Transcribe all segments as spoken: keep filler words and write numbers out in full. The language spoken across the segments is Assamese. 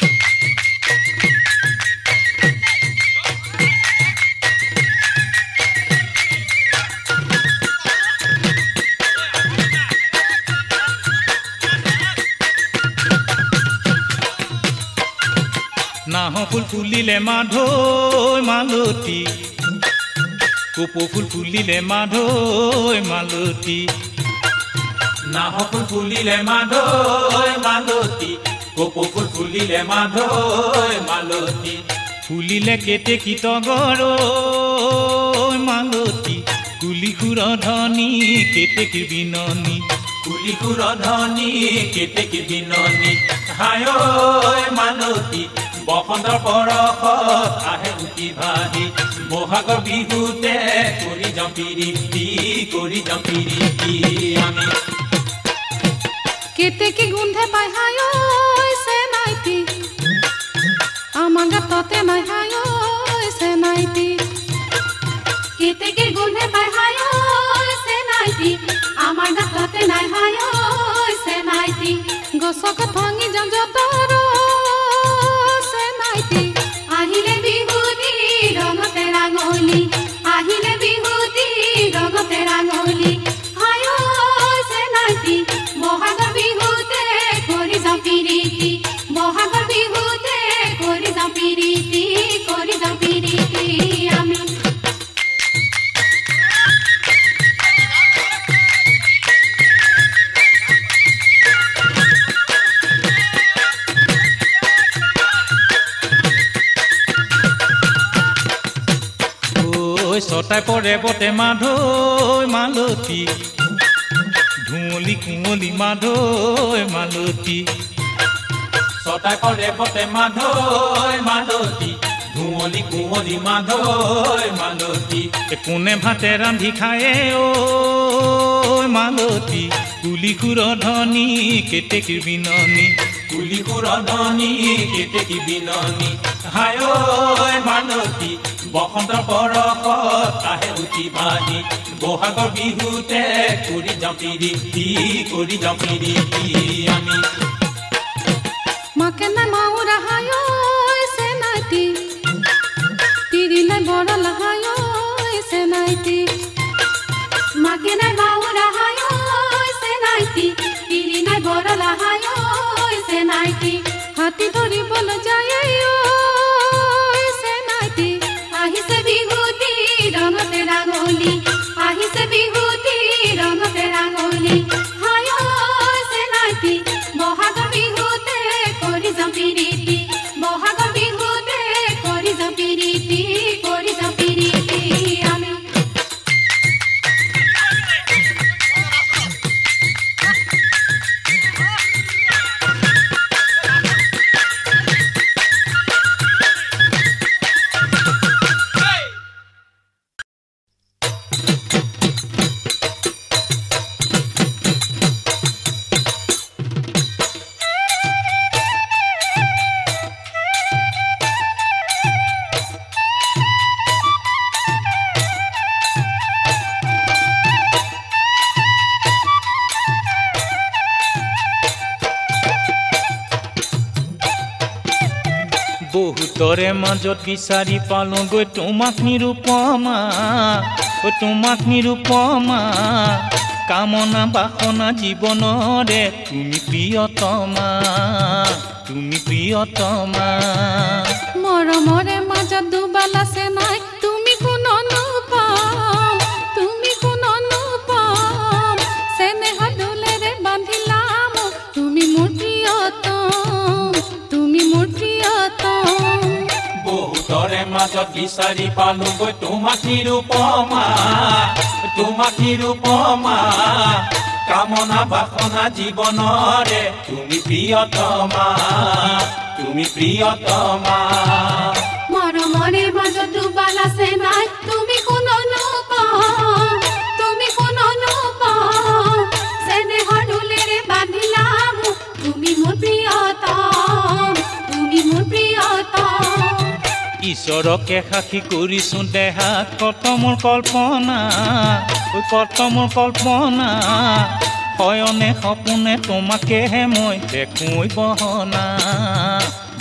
নাহ ফুল ফুলিলে মাধৈ মালতী কপৌ ফুল ফুলিলে মাধৈ মালতী নাহ ফুল ফুলিলে মাধৈ মালতী কপৌ ফুল ফুলিলে মাধৈ মালতী ফুলিলে কেতেকী তগৰ মালতী কুলি সুৰধনী কেতেকীৰ বিননী কুলি সুৰধনী কেতেকীৰ বিননী হায় মালতী বসন্তৰ পৰশত আহে উটি ভাহি বহাগৰ বিহুতে কৰি যাওঁ পিৰিতি কৰি যাওঁ পিৰিতি আমি কেতেকী গোন্ধে পাই হায় চেনাইতি আমাৰ গাততে নাই হায় চেনাইতি কেতেকী গোন্ধে পাই হায় চেনাইতি আমাৰ গাততে নাই হায় চেনাইতি গছক ভাঙি যাওঁ যতৰ আহিলে বিহুতি ৰঙতে ৰাঙলী আহিলে বিহুতি ৰঙতে ৰাঙলী হায় চেনাইতি বহাগৰ বিহুতে কৰি যাওঁ পিৰিতি বহাগৰ বিহুতে কৰি যাওঁ পিৰিতি কৰি যাওঁ পিৰিতি আমি ছটাই পৰে বতে মাধৈ মালতী ধুঁৱলি কুঁৱলী মাধৈ মালতী ছটাই পৰে বতে মাধৈ মালতী ধুঁৱলি কুঁৱলী মাধৈ মালতী কোনে ভাতে ৰান্ধি খায়ে ঐ মালতী কুলি সুৰধনী কেতেকীৰ বিননী কুলি সুৰধনী কেতেকী বিননী হায় মালতী বসন্তৰ পৰশত আহে উঠি ভাহি বহাগৰ বিহুতে কৰি যাওঁ পিৰিতি কৰি যাওঁ পিৰিতি আমি মাকে নাই মাউৰা হায় চেনাইতি তিৰিলে বৰলা হায় চেনাইতি মাকে নাই মাউৰা হায় চেনাইতি তিৰি নাই বৰলা হায় চেনাইতি হাতী ধৰিবলৈ যায় চেনাইতি আহিছে বিহুতি ৰঙতে ৰাঙলী আহিছে বিহুতি ৰঙতে ৰাঙলী হায় চেনাইতি বহাগৰ বিহুতে কৰি যাওঁ পিৰিতি বহাগৰ বিহুতে কৰি যাওঁ পিৰিতি কৰি যাওঁ পিৰিতি আমি বহুতৰে মাজত বিচাৰি পালোগৈ তোমাক নিৰূপমা ঐ তোমাক নিৰূপমা কামনা বাসনা জীৱনৰে তুমি প্ৰিয়তমা তুমি প্ৰিয়তমা মৰমৰে মাজত দুবাল আছে নাই তুমি কোননো পাম তুমি কোননো পাম চেনেহ দোলেৰে বান্ধিলাম তুমি মোৰ প্ৰিয়তম তুমি মোৰ প্ৰিয়তম বহুতৰে মাজত বিচাৰি পালোগৈ তোমাক নিৰূপমা তোমাক নিৰূপমা কামনা বাসনা জীৱনৰে তুমি প্ৰিয়তমা তুমি প্ৰিয়তমা মৰমৰে মাজত দুবাল আছে নাই তুমি কোননো পাম তুমি কোননো পাম চেনেহ দোলেৰে বান্ধিলাম তুমি মোৰ প্ৰিয়তম তুমি মোৰ প্ৰিয়তম ঈশ্বৰকে সাক্ষী কৰিছো দেহাত কত মোৰ কল্পনা ঐ কত মোৰ কল্পনা শয়নে সপোনে তোমাকেহে মই দেখোঁ বহনা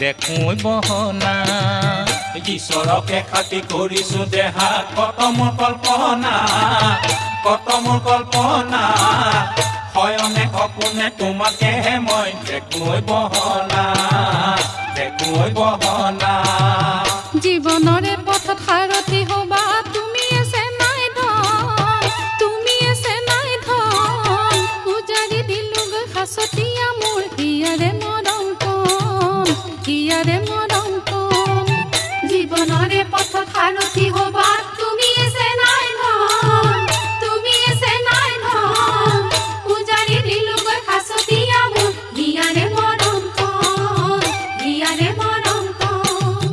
দেখো বহনা ঈশ্বৰকে খাতি কৰিছো দেহাত কত মোৰ কল্পনা কত মোৰ কল্পনা হয়নে সপোনে তোমাকেহে মই দেখো বহনা দেখো বহনা জীৱনৰে পথত সাৰথি হবা তুমি আছে নাই ধন তুমি আছে নাই ধন উজাৰি দিলো গৈ খাছতীয়া মোৰ হিয়াৰে মৰম কম হিয়াৰে মৰম কম জীৱনৰে পথত সাৰথি হবা তুমি আছে নাই ধন তুমি আছে নাই ধন উজাৰি দিলো গৈ খাছতীয়া মোৰ হিয়াৰে মৰম কম হিয়াৰে মৰম কম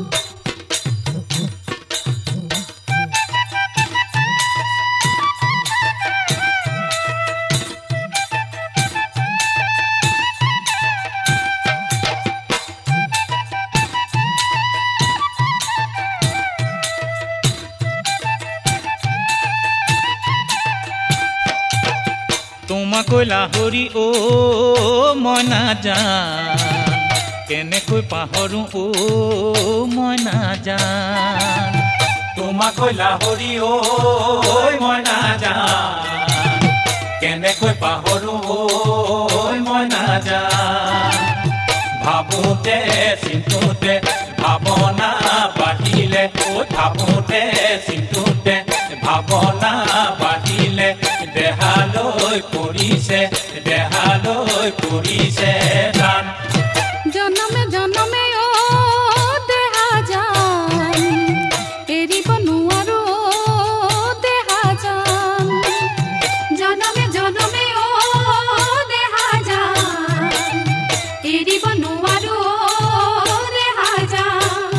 তোমাকৈ লাহৰি অ মই নাজান কেনেকৈ পাহৰো অ মই নাজান তোমাকৈ লাহৰি ঐ মই নাজান কেনেকৈ পাহৰো ঐ মই নাজান ভাবোতে চিন্তুতে ভাৱনা বাঢ়িলে ঐ ভাবোতে চিন্তুতে ভাৱনা বাঢ়িলে দেহালৈ পৰিছে দেহালৈ পৰিছে টান জনমে জনমে অ দেহা যান এৰিব নোৱাৰো দেহা যান জনমে জনমে অ দেহা যান এৰিব নোৱাৰো দেহা যান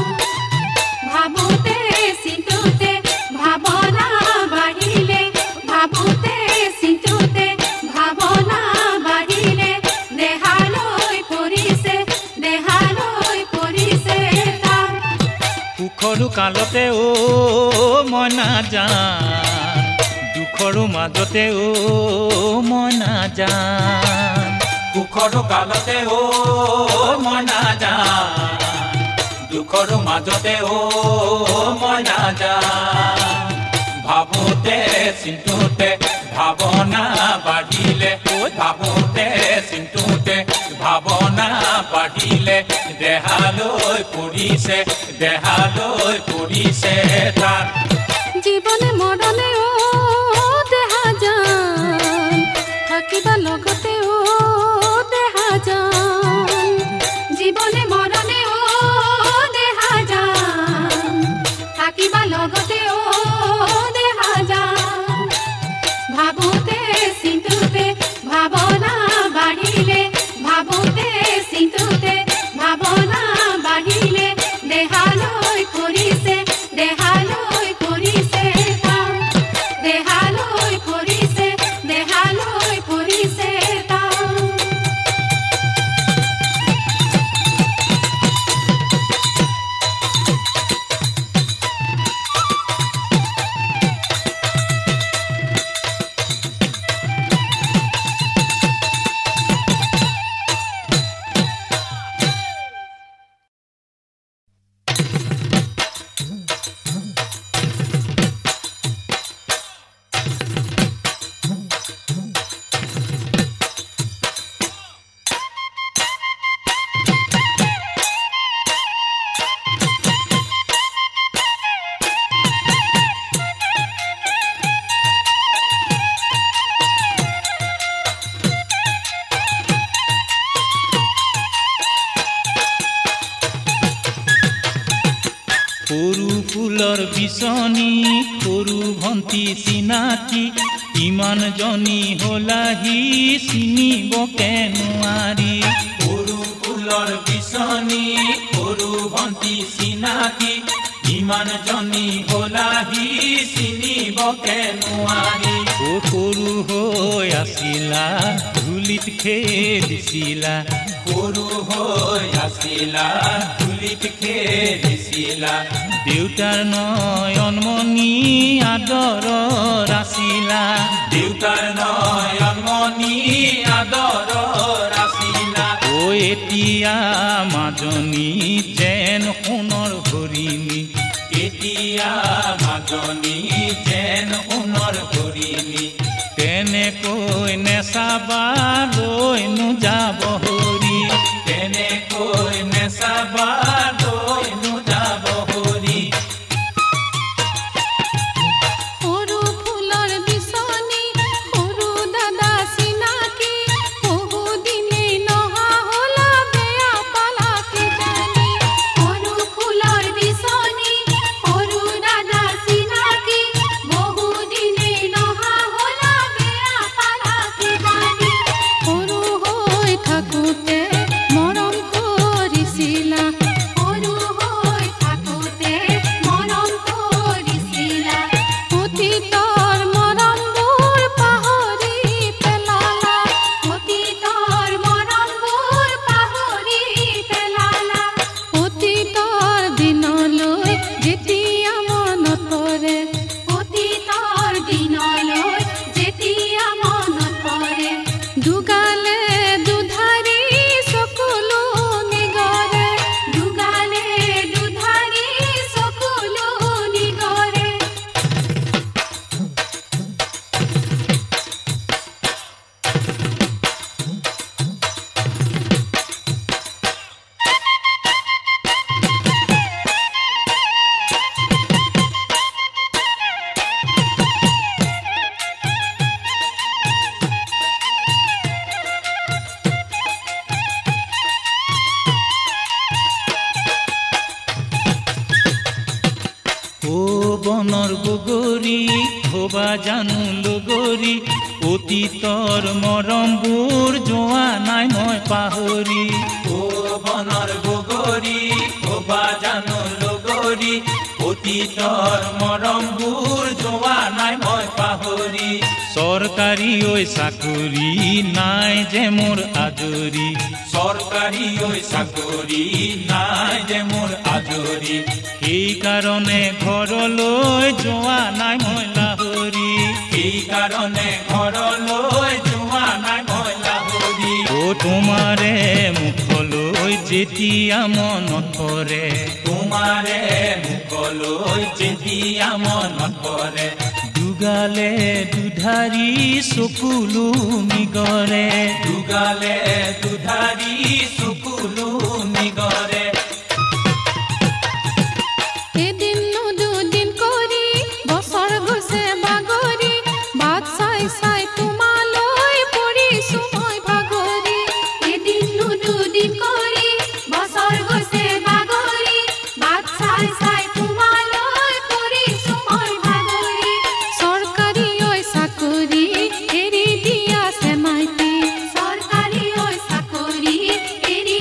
ভাবোতে চিন্তুতে ভাৱনা বাঢ়িলে ভাবোতে চিন্তুতে ভাৱনা বাঢ়িলে দেহালৈ পৰিছে দেহালৈ পৰিছে টান সুখৰো কালতে অ মই নাজান দুখৰো মাজতে অ মই নাজান সুখৰ কালতে ও মই নাজান দুখৰ মাজতে ও মই নাজান ভাবোতে চিন্তুতে ভাৱনা বাঢ়িলে ভাবোতে চিন্তুতে ভাৱনা বাঢ়িলে দেহালৈ পৰিছে দেহালৈ পৰিছে টান জীৱনে মৰণে অ দেহা যান থাকিবা লগতে অ দেহা যান জীৱনে মৰণে অ দেহা যান থাকিবা লগতে অ দেহা যান ভাবোতে চিন্তুতে ভাৱনা বাঢ়িলে ভাবোতে চিন্তুতে ভাৱনা বাঢ়িলে দেহালৈ পৰিছে দেহালৈ পৰিছে টান দেহালৈ পৰিছে দেহালৈ পৰিছে টান সৰু ফুলৰ বিচনী সৰু ভন্তি চিনাকি ইমান জনী হলাহি চিনিবকে নোৱাৰি সৰু ফুলৰ বিচনী সৰু ভন্তি চিনাকি ইমান জনী হলাহি চিনিবকে নোৱাৰি অ সৰু হৈ আছিলা ধূলিত খেলিছিলা সৰু হৈ আছিলা ধূলিত খেলিছিলা দেউতাৰ নয়নমণি আদৰৰ আছিলা দেউতাৰ নয়নমণি আদৰৰ আছিলা অ ঐ এতিয়া মাজনী যেন সোণৰ হৰিণী এতিয়া মাজনী যেন সোণৰ হৰিণী তেনেকৈ নেচাবালৈ নোযাব হৰি তেনেকৈ নেচাবালৈ নোযাব হৰি সৰু ফুলৰ বিচনী সৰু দাদা চিনাকি বহুদিনেই নহা হলা বেয়া পালা কিজানি সৰু ফুলৰ বিচনী সৰু দাদা চিনাকি বহুদিনেই নহা হলা বেয়া পালা কিজানি সৰু হৈ থাকোঁতে মৰম কৰিছিলা সৰু হৈ থাকোঁতে মৰম কৰিছিলা অতীতৰ মৰমবোৰ পাহৰি পেলালা অতীতৰ মৰমবোৰ পাহৰি পেলালা অতীতৰ দিনলৈ যেতিয়া মনত পৰে অতীতৰ দিনলৈ যেতিয়া মনত পৰে দুগালে দুধাৰি চকুলো নিগৰে দুগালে দুধাৰি চকুলো নিগৰে ও বনৰ বগৰী হবা জানো লগৰী অতীতৰ মৰমবোৰ যোৱা নাই মই পাহৰি ও বনৰ বগৰী হবা জানো লগৰী অতীতৰ মৰমবোৰ যোৱা নাই মই পাহৰি চৰকাৰী ঐ চাকৰি নাই যে মোৰ আজৰি চৰকাৰী ঐ চাকৰি নাই যে মোৰ আজৰি সেইকাৰণে ঘৰলৈ যোৱা নাই মই লাহৰি সেইকাৰণে ঘৰলৈ যোৱা নাই মই লাহৰি ও তোমাৰে মুখলৈ যেতিয়া মনত পৰে তোমাৰে মুখলৈ যেতিয়া মনত পৰে দুগালে দুধাৰি চকুলো নিগৰে দুগালে দুধাৰি চকুলো নিগৰে এদিন দুদিন কৰি বছৰ গৈছে বাগৰি বাট চাই চাই তোমালৈ পৰিছো মই ভাগৰি এদিন দুদিন কৰি বছৰ গৈছে বাগৰি বাট চাই চাই তোমালৈ পৰিছো মই ভাগৰি চৰকাৰী ঐ চাকৰি এৰি দিয়া চেনাইটি চৰকাৰী ঐ চাকৰি এৰি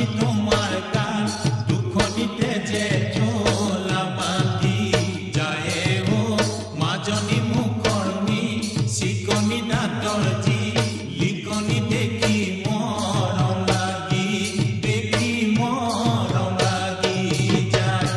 তোমার গান দুখনিতে যে ঝোলা বাঁধি যায় ও মাজনী মুখর্মী শিকনি দাঁতর জি লিকনি দেখি মরম লাগি দেখি মরম লাগি যায়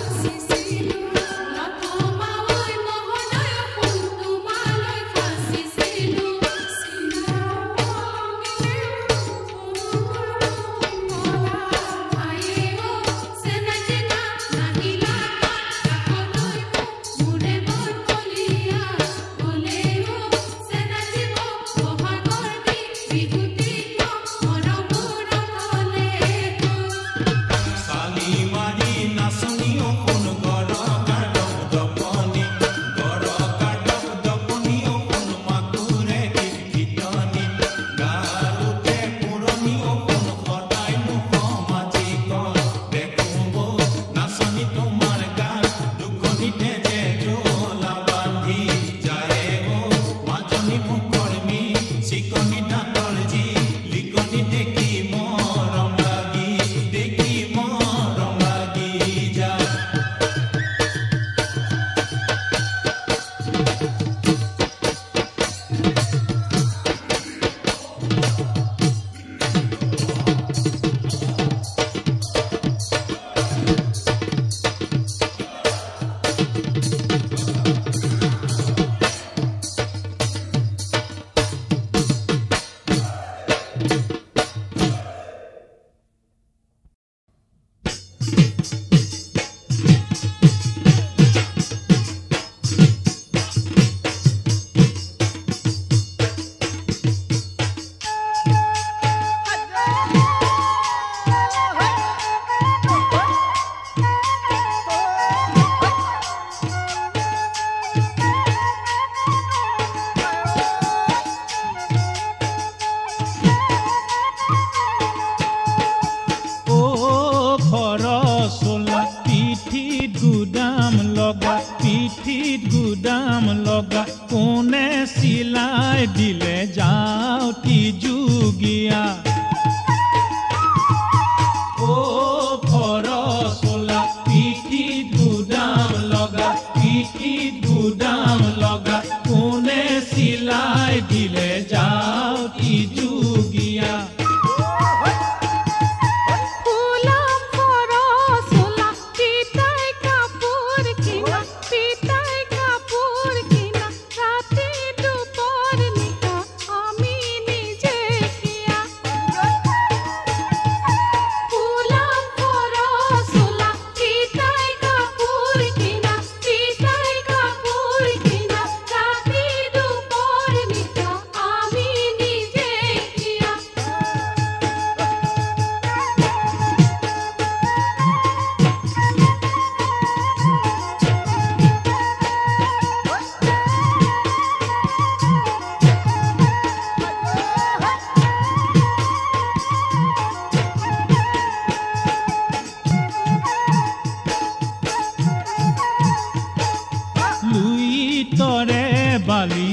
This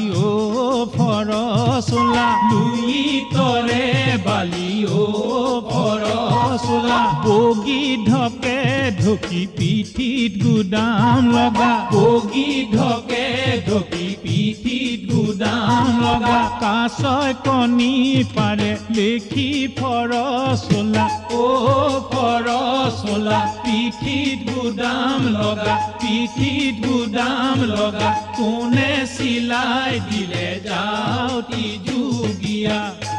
ও ফৰচোলা লুই তৰে বালি ও ফৰচোলা বগী ঢকে ঢকি পিঠিত গুদাম লগা বগী ঢকে ঢকি পিঠিত গুদাম লগা কাছয় কণী পাৰে দেখি ফৰচোলা ও ফৰচোলা পিঠিত গুদাম লগা পিঠিত গুদাম লগা কোনে চিলাই দিলে যাওঁতি যোগীয়া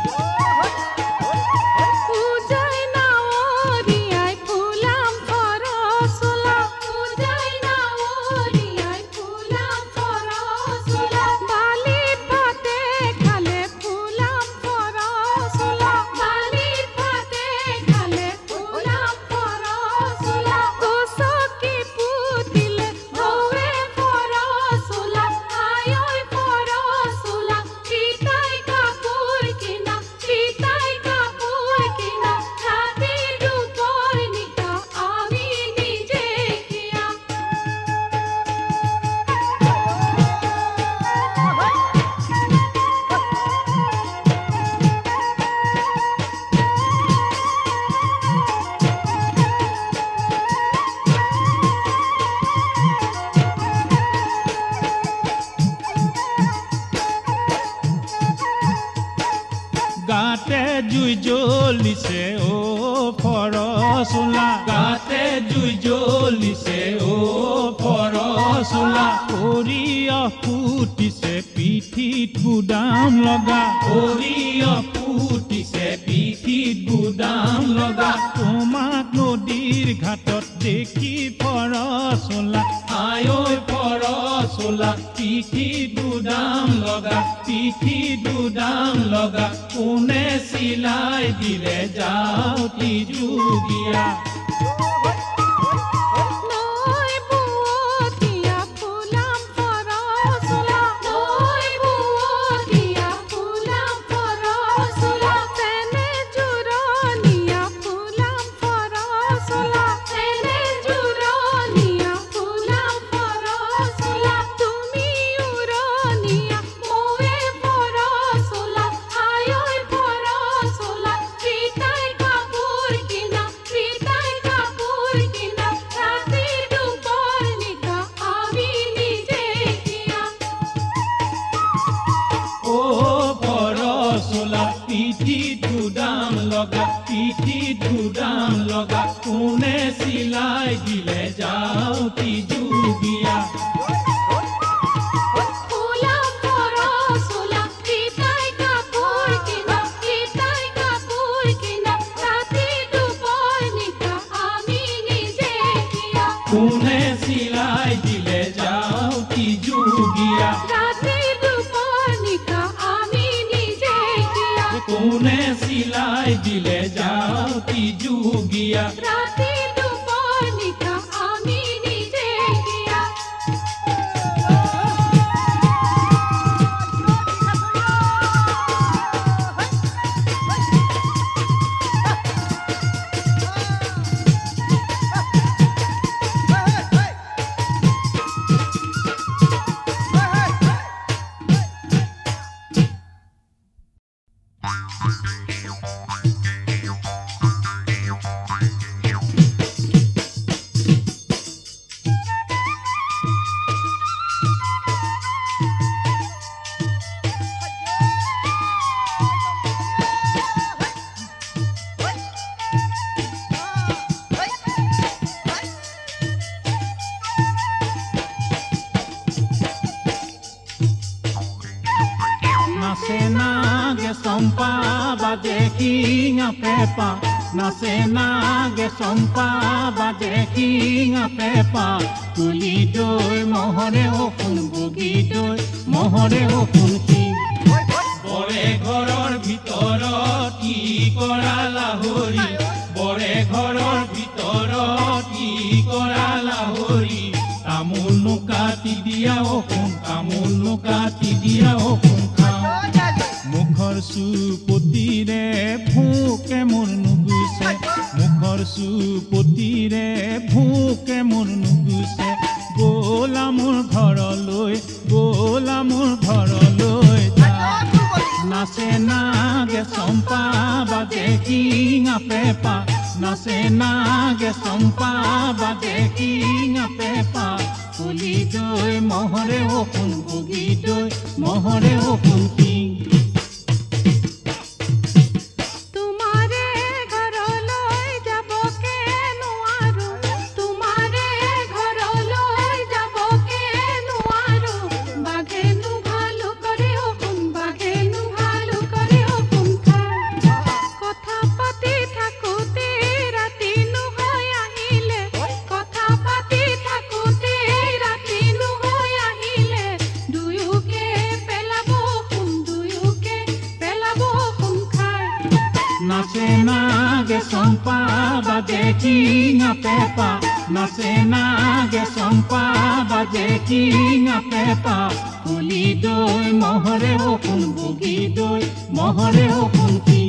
গাতে জুই জ্বলিছে ও ফৰচোলা গাতে জুই জ্বলিছে ও ফৰচোলা সৰিয়হ ফুটিছে পিঠিত গুদাম লগা সৰিয়হ ফুটিছে পিঠিত গুদাম লগা তোমাক নদীৰ ঘাটত দেখি ফৰচোলা আই ঐ ফৰচোলা পিঠিত গুদাম লগা পিঠিত গুদাম লগা কোনে চিলাই দিলে যাওঁতি যোগীয়া পিঠিত গুদাম লগা পিঠিত গুদাম লগা কোনে চিলাই দিলে যাওঁতি যোগীয়া কোনে চিলাই দিলে যাওঁতি যোগীয়া কোনে চিলাই দিলে যাওঁতি যোগীয়া চম্পা বাজে কিঙা পেপা নাচে নাগে চম্পা বাজে কিঙা পেপা তুলি দৈ মহৰে অসুন বগী দৈ মহৰে অসুন কি বৰে ঘৰৰ ভিতৰত কি কৰা লাহৰি বৰে ঘৰৰ ভিতৰত কি কৰা লাহৰি তামোল নো কাটি দিয়া অসুন তামোল নো কাটি দিয়া অসুন মুখৰ সুপতিৰে ভোকে মোৰ নুগুছে মুখৰ সুপতিৰে ভোকে মোৰ নুগুছে ব'লা মোৰ ঘৰলৈ ব'লা মোৰ ঘৰলৈ নাচে নাগে চম্পা বাজে শিঙা পেপা নাচে নাগে চম্পা বাজে শিঙা পেপা কুলি দৈ মহৰে অসুন বগী দৈ মহৰে অসুন শিং নাচে নাগে চম্পা বাজে শিঙা পেপা নাচে নাগে চম্পা বাজে শিঙা পেপা কুলি দৈ মহৰে অসুন বগী দৈ মহৰে অসুন শিং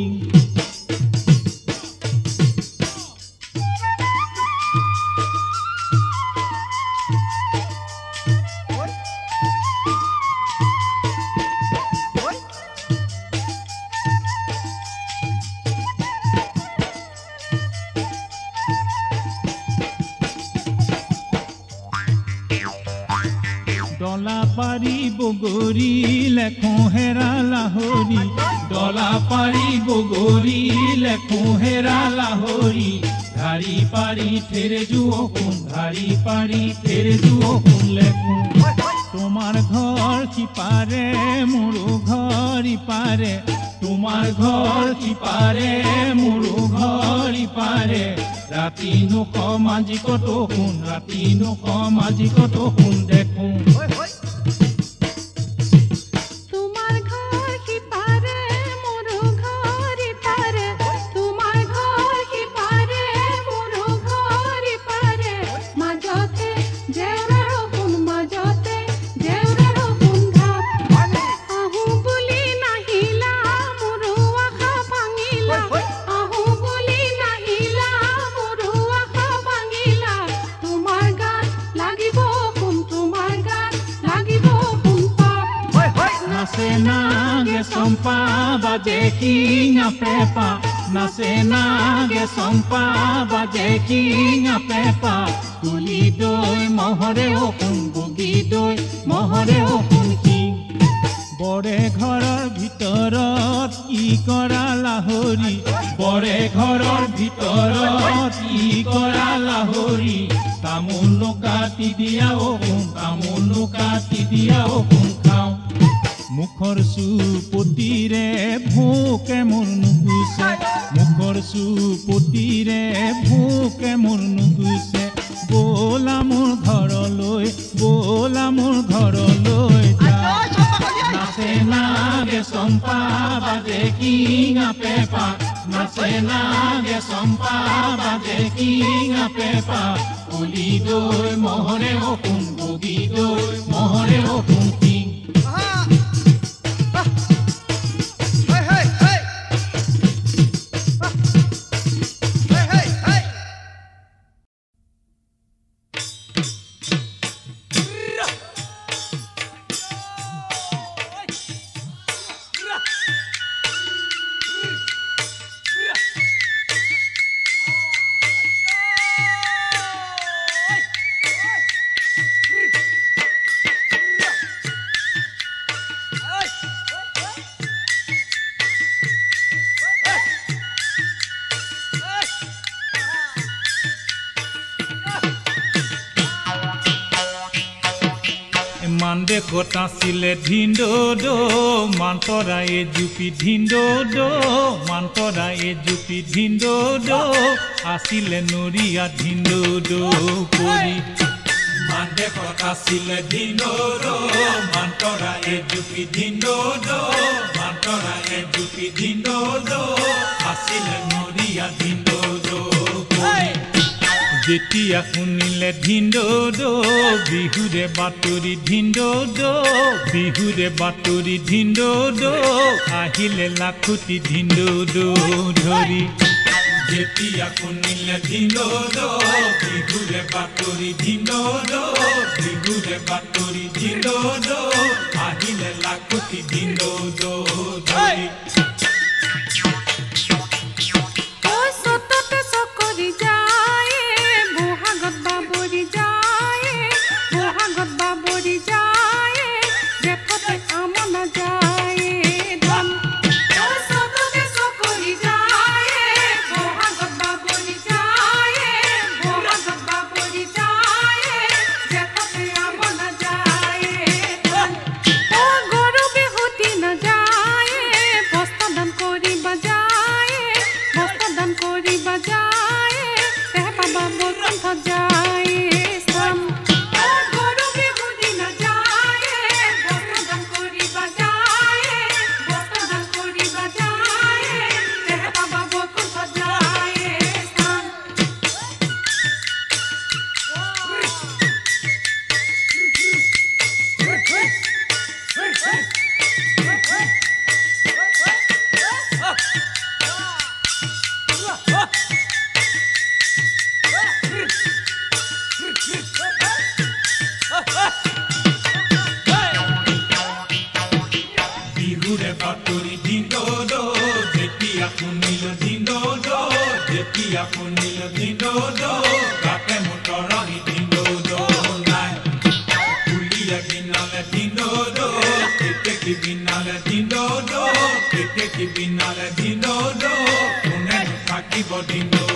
ডলা পাৰি বগৰী লেখো হেৰা লাহৰি ডলা পাৰি বগৰী লেখো হেৰা লাহৰি ধাৰি পাৰি থেৰে জুৱকুন ধাৰি পাৰি থেৰে জুৱকুন লেখো তোমাৰ ঘৰ সিপাৰে মোৰো ঘৰ ইপাৰে তোমাৰ ঘৰ সিপাৰে মোৰো ঘৰ ইপাৰে ৰাতি নোখ মাজি কত শুন ৰাতি নোখ মাজি কত শুন দেখো নাচে নাগে চম্পা বাজে শিঙা পেপা নাচে নাগে চম্পা বাজে শিঙা পেপা কুলি দৈ মহৰে অসুন বগী দৈ মহৰে অসুন শিং বৰে ঘৰৰ ভিতৰত কি কৰা লাহৰি বৰে ঘৰৰ ভিতৰত কি কৰা লাহৰি তামোল কাটি দিয়া অসুন তামোল কাটি দিয়া অসুন খাওঁ মুখৰ চুপতিৰে ভোকে মোৰ নুগুছে মুখৰ চুপতিৰে ভোকে মোৰ নুগুছে বোলা মোৰ ঘৰলৈ বোলা মোৰ ঘৰলৈ নাচে নাগে চম্পা বাজে শিঙা পেপা নাচে নাগে চম্পা বাজে শিঙা পেপা কুলি দৈ মহৰে অসুন বগী দৈ মহৰে অসুন শিং মান্দে কটা ছিলে ধিন্দো দো মান্তৰা এ জুপি ধিন্দো দো মান্তৰা এ জুপি ধিন্দো দো আছিলে নৰিয়া ধিন্দো দো কৰি মান্দে কটা ছিলে ধিন্দো দো মান্তৰা এ জুপি ধিন্দো দো মান্তৰা এ জুপি ধিন্দো দো আছিলে নৰিয়া ধিন্দো দো কৰি যেতিয়া শুনিলে ধিন্দো দো বিহুৰে বাতৰি ধিন্দো দো বিহুৰে বাতৰি ধিন্দো দো আহিলে লাখুটি ধিন্দো দো ধৰি যেতিয়া শুনিলে ধিন্দো দো বিহুৰে বাতৰি ধিন্দো দো বিহুৰে বাতৰি ধিন্দো দো আহিলে লাখুটি ধিন্দো দো দৰি সততে চকৰি যায় বহাগত বাবৰি যায় বহাগত বাবৰি যায় জেঠতে আমনা যায় ধন সততে চকৰি যায় বহাগত বাবৰি যায় বহাগত বাবৰি যায় জেঠতে আমনা যায় ধন ও গৰু বিহুতি নাযায় বস্তাদান কৰিব যায় বস্তাদান কৰিব যায় তেহে পাবা বসন্ত যায় স্থান ও গৰু বিহুতি নাযায় বস্তাদান কৰিব যায় বস্তাদান কৰিব যায় তেহে পাবা বসন্ত যায় স্থান বিহুৰে বাতৰি দিন দ যেতিয়া শুনিলো দিন দ যেতিয়া শুনিলো দিন দ গাতে মটৰনি দিন দ নাই পুলিয়া বিনালে দিন দ কেতেকি বিনালে দিন দ কেতেকি বিনালে দিন দ কোনে থাকিব দিন দ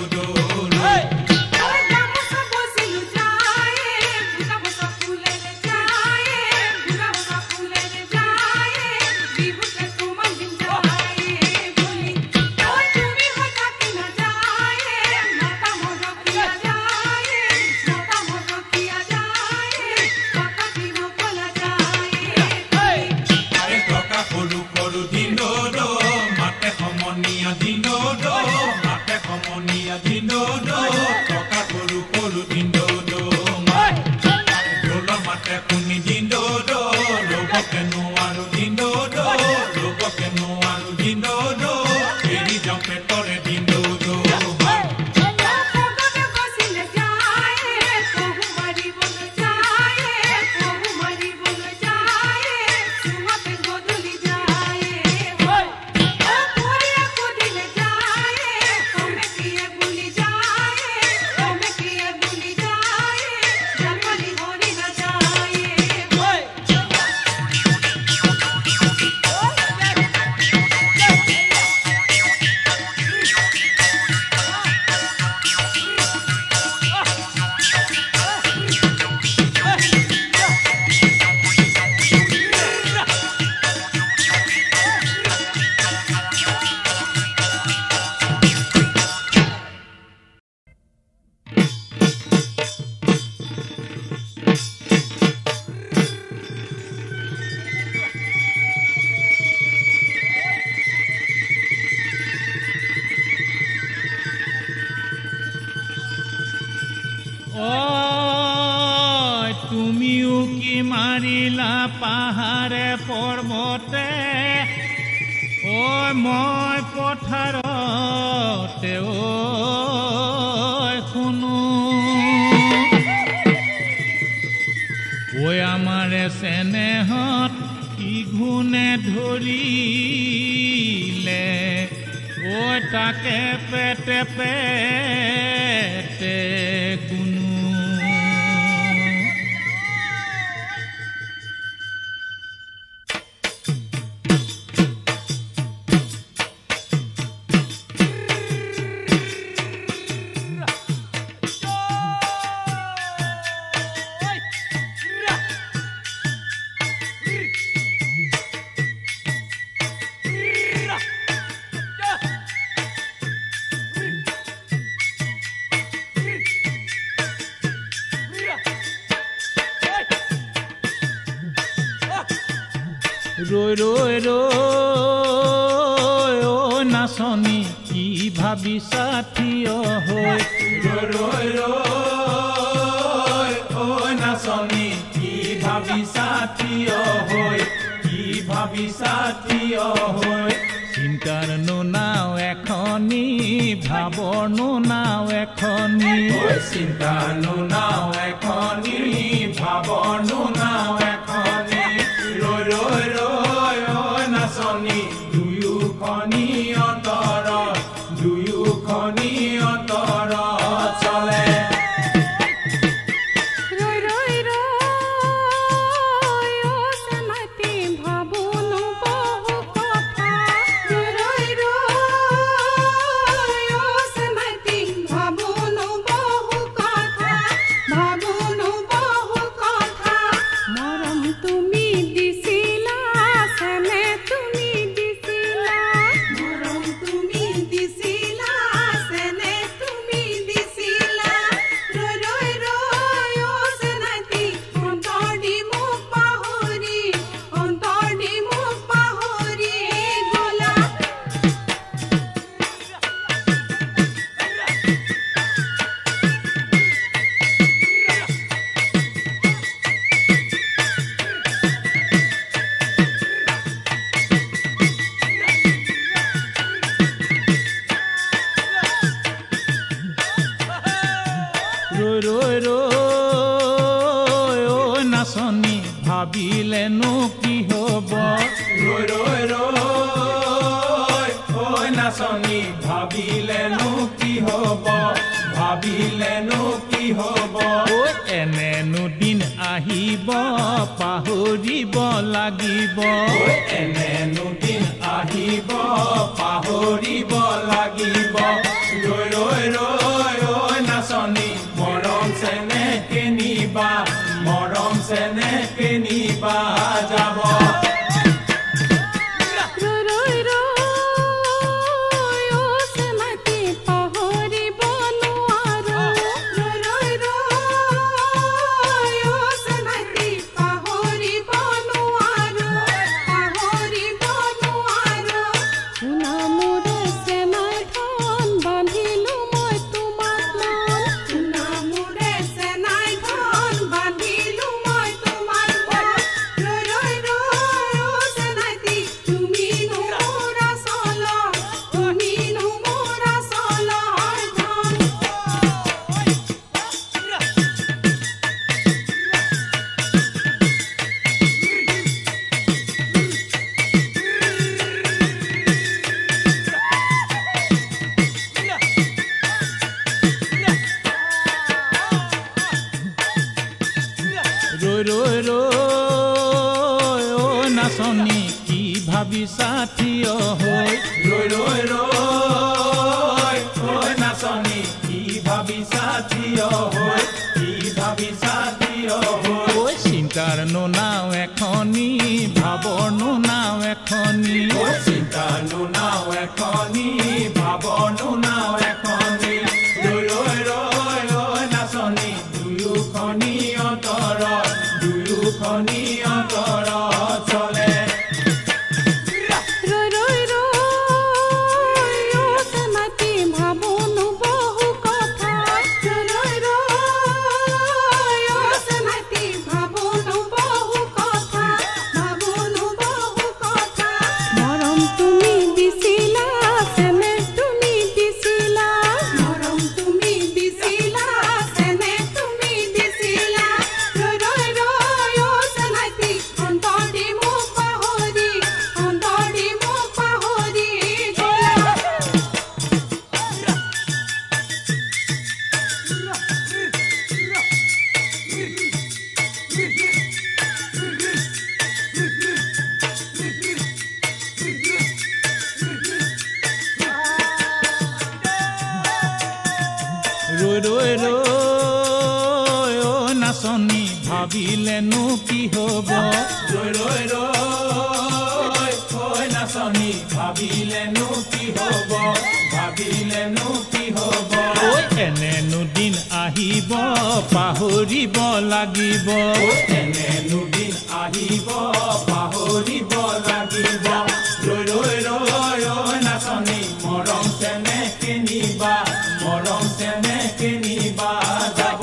মাৰিলা পাহাৰে পৰ্বতে ঐ মই পথাৰতে ঐ শুনো ঐ আমাৰে চেনেহত কি গুণে ধৰিলে ঐ তাকে পেটে পেটে গুণ ৰৈ ৰৈ ৰৈ ও নাচনী কি ভাবিছা থিয় হৈ ৰৈ ৰৈ ৰৈ ও নাচনী কি ভাবিছা থিয় হৈ কি ভাবিছা থিয় হৈ চিন্তাৰ নাও এখনি ভাবৰ নাও এখনি চিন্তাৰ নাও এখনি ভাবৰ নাও এখনি ৰৈ ৰৈ ৰৈ ও নাচনী দুই দুয়োখনি অন্তৰত দুয়োখনি অন্তৰত চলে ৰৈ ৰৈ ৰৈ ঐ নাচনী ভাবিলেনো কি হ'ব ৰৈ ৰৈ ৰৈ ঐ নাচনী ভাবিলেনো কি হ'ব ভাবিলেনো কি হ'ব ঐ এনেনো দিন আহিব পাহৰিব লাগিব ঐ এনেনো দিন আহিব পাহৰিব লাগিব ৰৈ ৰৈ ৰৈ ঐ নাচনী মৰম চেনেকে নিবা মৰম চেনেকে নিবা যাব ৰৈ ৰৈ ৰৈ ঐ নাচনী কি ভাবিছা থিয় হৈ ৰৈ ৰৈ ৰৈ ঐ নাচনী কি ভাবিছা থিয় হৈ কি ভাবিছা থিয় হৈ ঐ চিন্তাৰ নাও এখনি ভাবৰ নাও এখনি ঐ চিন্তাৰ নাও এখনি ভাবৰ নাও এখনি ৰৈ ৰৈ ৰৈ ঐ নাচনী দুয়োখনি অন্তৰত দুয়োখনি অন্তৰত চলে ৰৈ ৰৈ ৰৈ ঐ নাচনী ভাবিলেনো কি হ'ব ৰৈ ৰৈ ৰৈ ঐ নাচনী ভাবিলেনো কি হ'ব ভাবিলেনো কি হ'ব ঐ এনেনো দিন আহিব পাহৰিব লাগিব ঐ এনেনো দিন আহিব পাহৰিব লাগিব ৰৈ ৰৈ ৰৈ ঐ নাচনী মৰম চেনেকে নিবা মৰম চেনেকে নিবা যাব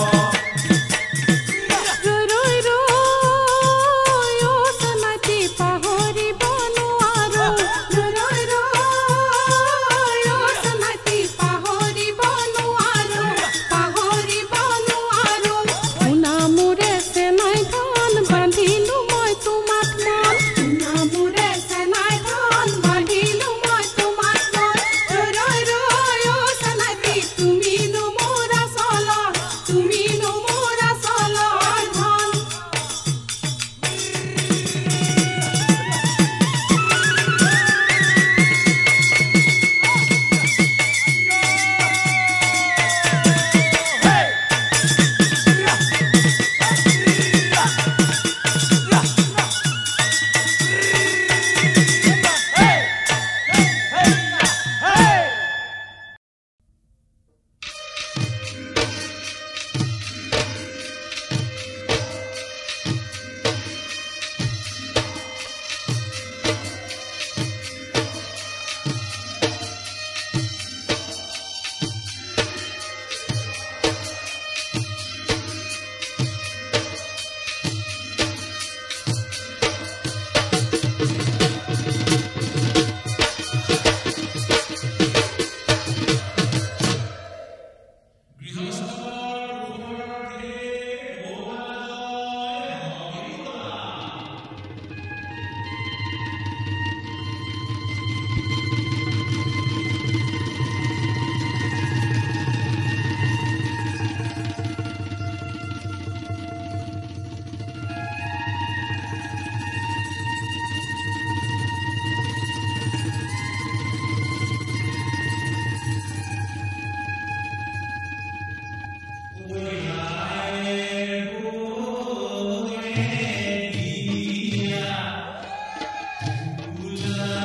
মোৰে চেনাই ধন বান্ধিলো মই তোমাক মন মোৰে দুৰ্গা